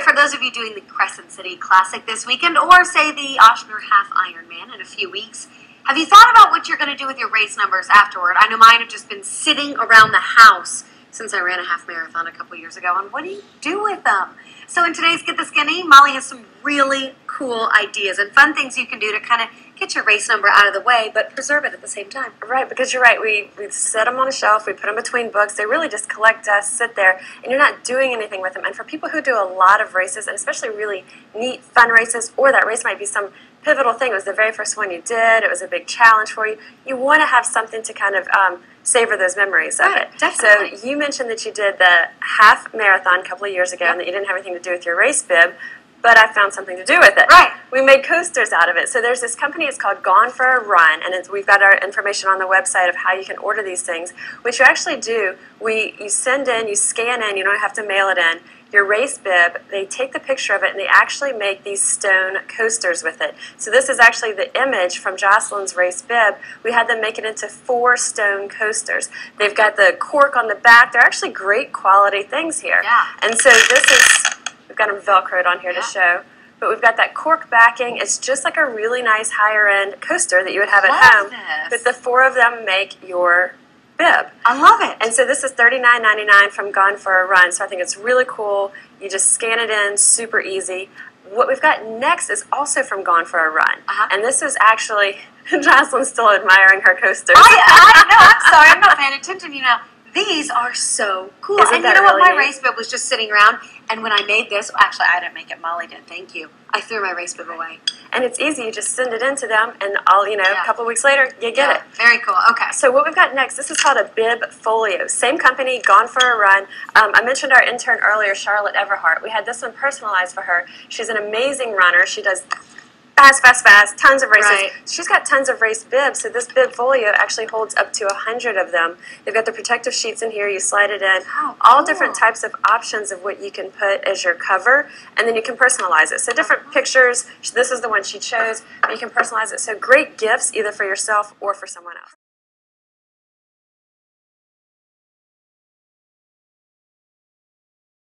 for those of you doing the Crescent City Classic this weekend, or say the Ochsner Half Ironman in a few weeks, have you thought about what you're going to do with your race numbers afterward? I know mine have just been sitting around the house since I ran a half marathon a couple years ago, and what do you do with them? So in today's Get the Skinny, Molly has some really cool ideas and fun things you can do to kind of get your race number out of the way, but preserve it at the same time. Right, because you're right. We set them on a shelf. We put them between books. They really just collect dust, sit there, and you're not doing anything with them. And for people who do a lot of races, and especially really neat, fun races, or that race might be some pivotal thing. It was the very first one you did. It was a big challenge for you. You want to have something to kind of savor those memories of it. Definitely. So you mentioned that you did the half marathon a couple of years ago and that you didn't have anything to do with your race bib, but I found something to do with it. Right. We made coasters out of it. So there's this company, it's called Gone for a Run, and we've got our information on the website of how you can order these things. What you actually do, you send in, you scan in, you don't have to mail it in, your race bib, they take the picture of it, and they actually make these stone coasters with it. So this is actually the image from Jocelyn's race bib. We had them make it into 4 stone coasters. They've got the cork on the back. They're actually great quality things here. Yeah. And so this is, we've got them Velcroed on here to show. But we've got that cork backing. It's just like a really nice higher-end coaster that you would have at home. This. But the 4 of them make your bib. I love it. And so this is $39.99 from Gone for a Run. So I think it's really cool. You just scan it in, super easy. What we've got next is also from Gone for a Run. And this is actually, Jocelyn's still admiring her coasters. I know, I'm sorry, I'm not paying attention, you know. These are so cool. Isn't and that you know what, really my neat? race bib was just sitting around, and when I made this, actually I didn't make it, Molly did, thank you. I threw my race bib away. And it's easy. You just send it in to them, and a couple of weeks later, you get it. Very cool. Okay. So what we've got next, this is called a bib folio. Same company, Gone for a Run. I mentioned our intern earlier, Charlotte Everhart. We had this one personalized for her. She's an amazing runner. She does fast, tons of races. Right. She's got tons of race bibs, so this bib folio actually holds up to 100 of them. They've got the protective sheets in here. You slide it in. How All cool. different types of options of what you can put as your cover, and then you can personalize it. So different pictures. This is the one she chose. You can personalize it. So great gifts either for yourself or for someone else.